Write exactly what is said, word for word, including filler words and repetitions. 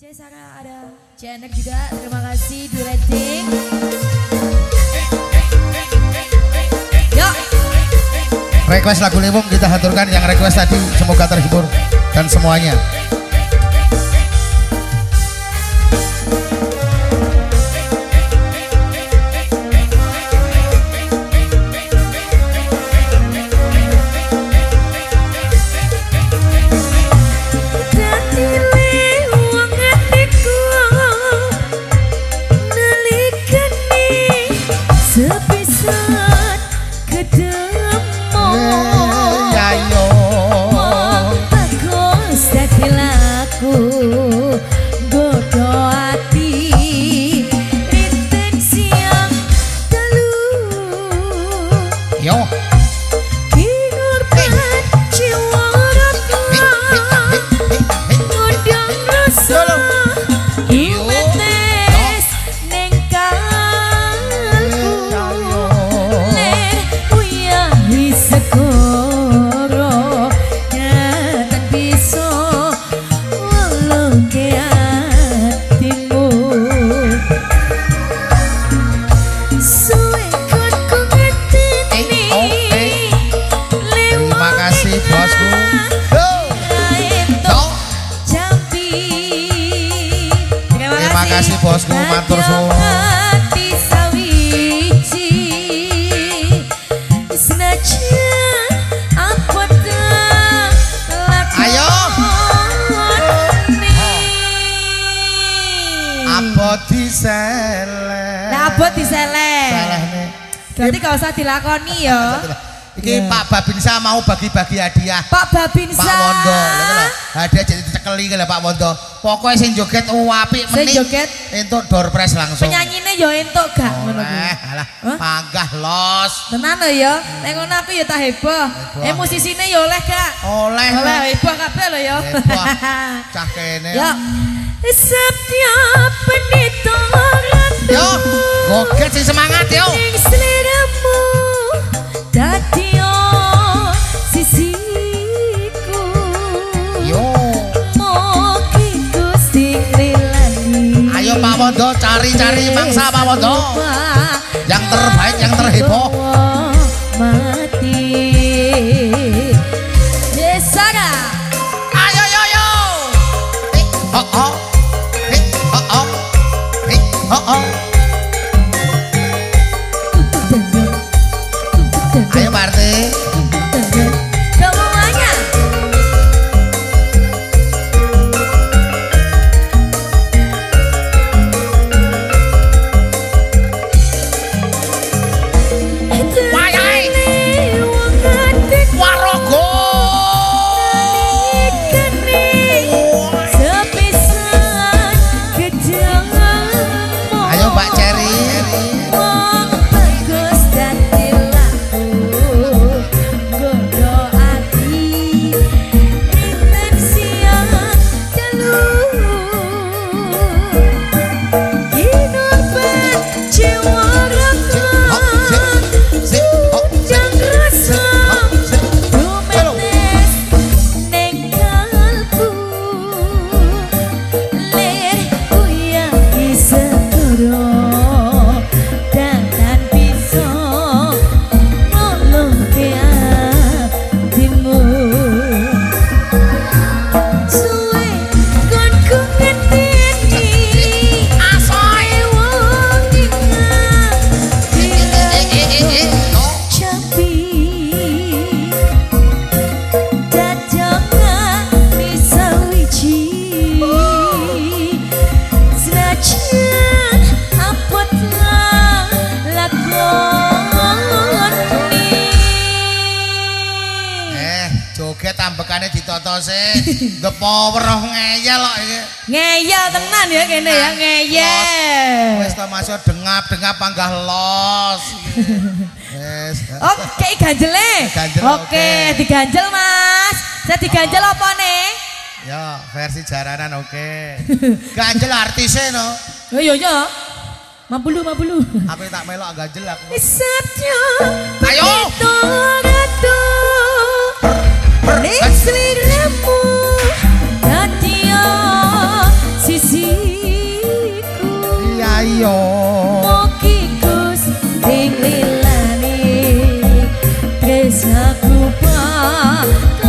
Sarah ada, Janek juga, terima kasih Dureting. Yuk. Request lagu Liwung kita haturkan yang request tadi, semoga terhibur dan semuanya. Sepisat ketemu ya yo bagus dadi laku godo ati rinten siang dalu yo kinurban jiwa raka ngundang rasa iwetes neng segoro dan bisa walau ke hatimu suekot ku ngetini terima kasih bosku jambi terima kasih bosku matur suwun abot diseleh. Nah, abot diseleh. Selehne. Berarti gak usah dilakoni ya. Iki yeah. Pak Babinsa mau bagi-bagi hadiah. Pak Babinsa. Pak Wondo, hadiah jadi cekeli lho Pak Wondo. Pokoknya sing joget apik mending. Sing joget entuk door prize langsung. Penyanyine ya entuk gak ngono kuwi. Eh, alah, panggah los. Tenan lho ya. Nek ngono aku ya tak heboh. Eh musisine ya oleh gak? Oleh. Oleh heboh kabeh lho ya. Heboh. Cah kene. Ya. Setiap pendeta ratu yo goget sing semangat yo ning sliramu dadi sisiku yo mugi Gusti rilani ayo Pak Wondo cari-cari mangsa Pak Wondo yang terbaik yang terheboh mati Desara ayo yo yo eh, oh oh oh oh ayo Marti semuanya wayai warogo sepisan kejam ayo Mbak Cherry wong bagus dadi laku godo ati rinten siang dalu kinurban jiwa raka undang rasa rumetes neng kalbu lir uyangi segoro dan bisa nolong ke hatimu suwe kon ku ngetini asoy wong ingat jambi dadangan bisa wiji senajan apotlah lakoni eh joget ambekane ditoto sih the power of ngeyel kok iki ngeyel tenan ya kene ya ngeyel wis ta masuk dengap-dengap panggah los yes oke ganjele Ganjel, oke oke. diganjel Mas saya diganjel apa nih ya versi jaranan oke ganjel artisnya no oh iya iya mabulu mabulu aku tak melok ganjel aku Satya ayo ratu sliramu dadi sisi sakupa